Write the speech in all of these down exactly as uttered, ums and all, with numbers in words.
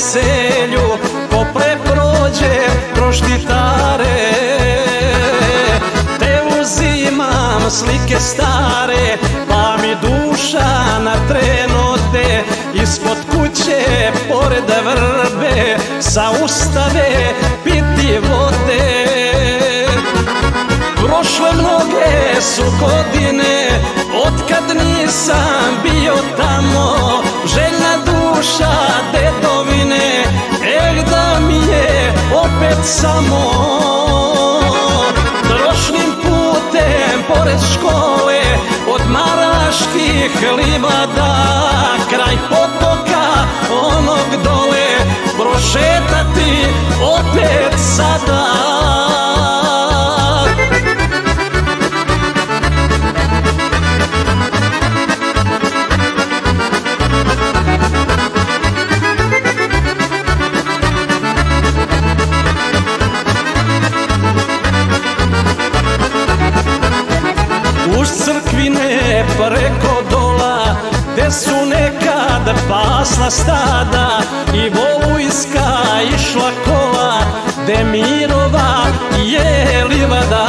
veselju, ko preprođe kroz Štitare. Te uzimam slike stare, pa mi duša na trenote. Ispod kuće, pored vrbe, zaustave piti vode. Prošle mnoge su godine, otkad nisam bio tamo. Željna duša dedovine, eh da mi je opet samo. Trošnim putem pored škole, od Maraških livada, kraj potoka onog dole, prošetati opet sada. Uz crkvine preko dola, gde su nekad pasla stada i volujska išla kola, gde Mirova je livada.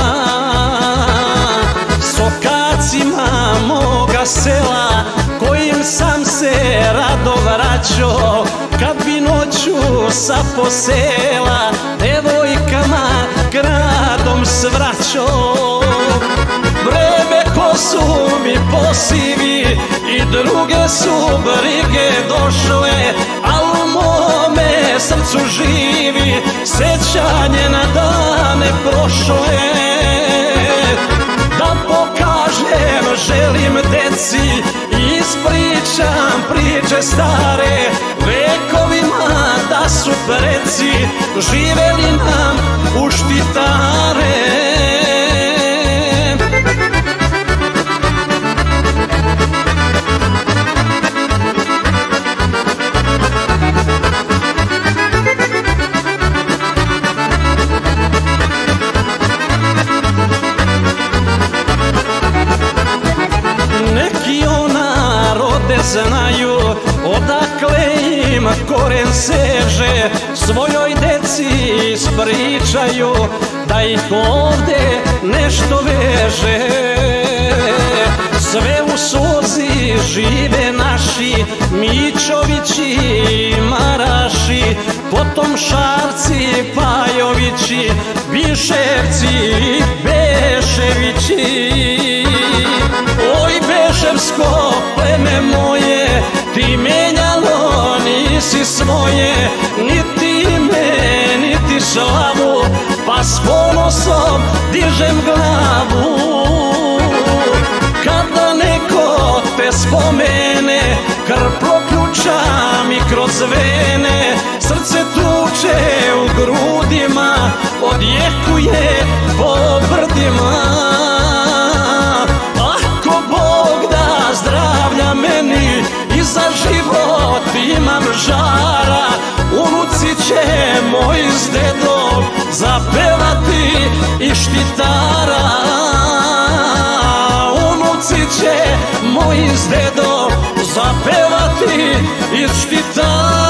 Sokacima moga sela, kojim sam se rado vraćao, kad bi noću sa posela devojkama gradom svraćao. Vreme ko su mi posivi i druge su brige došle, al u mome srcu živi sećanje na dane prošle. Da pokažem želim deci i ispričam priče stare, vekovima da su preci živeli nam u Štitare. Neki o narode znaju, odakle im koren seže, svojoj deci ispričaju, da ih ovde nešto veže. Sve u suzi žive naši Mićovići i Maraši, potom Šarci, Pajovići, Biševci i Beševići. Oj Beševsko pleme moje, ti menjalo nisi svoje, niti ime, niti slavu, pa s ponosom dižem glavu. Kada neko te spomene, krv proključa mi kroz vene, srce tuče u grudima, odjekuje po brdima. Ako Bog da zdravlja meni i za život imam žara, unuci će moj s dedom zapevati iz Štitara. Unuci će moji s dedom zapevati iz Štitara.